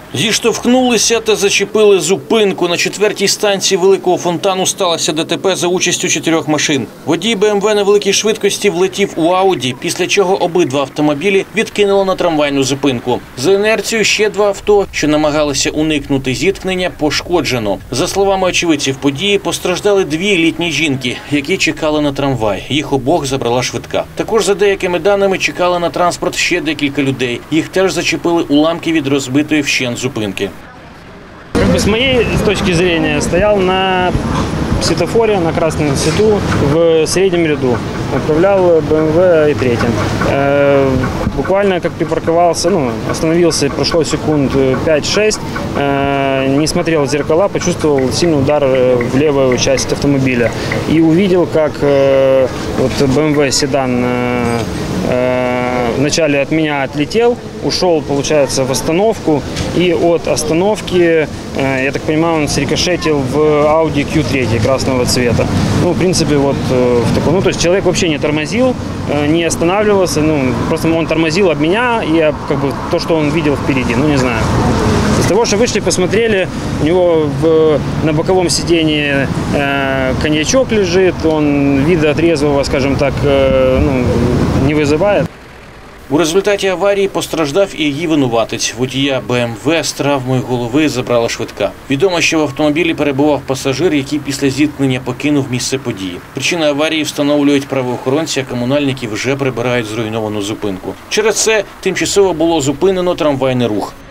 Зіштовхнулися та зачепили зупинку. На 4-й станції Великого Фонтану сталося ДТП за участю 4 машин. Водій БМВ на великій швидкості влетів у Ауді, після чого обидва автомобілі відкинуло на трамвайну зупинку. За інерцією ще 2 авто, що намагалися уникнути зіткнення, пошкоджено. За словами очевидців події, постраждали 2 літні жінки, які чекали на трамвай. Їх обох забрала швидка. Також, за деякими даними, чекали на транспорт ще декілька людей. Їх теж зачепили уламки від розбитої вщент зупинки. С моей точки зрения стоял на светофоре, на красном свету в среднем ряду. Управлял БМВ i3. Буквально как припарковался, остановился, прошло секунд 5-6, не смотрел в зеркала, почувствовал сильный удар в левую часть автомобиля. И увидел, как БМВ седан вначале от меня отлетел, ушел, получается, в остановку, и от остановки, я так понимаю, он срикошетил в Audi Q3 красного цвета. В принципе, в таком, то есть человек вообще не тормозил, не останавливался, просто он тормозил об меня, и то, что он видел впереди, не знаю. С того, что вышли, посмотрели, у него на боковом сидении коньячок лежит, он вида трезвого, скажем так, не вызывает. У результаті аварії постраждав і її винуватець. Водія БМВ з травмою голови забрала швидка. Відомо, що в автомобілі перебував пасажир, який після зіткнення покинув місце події. Причини аварії встановлюють правоохоронці, а комунальники вже прибирають зруйновану зупинку. Через це тимчасово було зупинено трамвайний рух.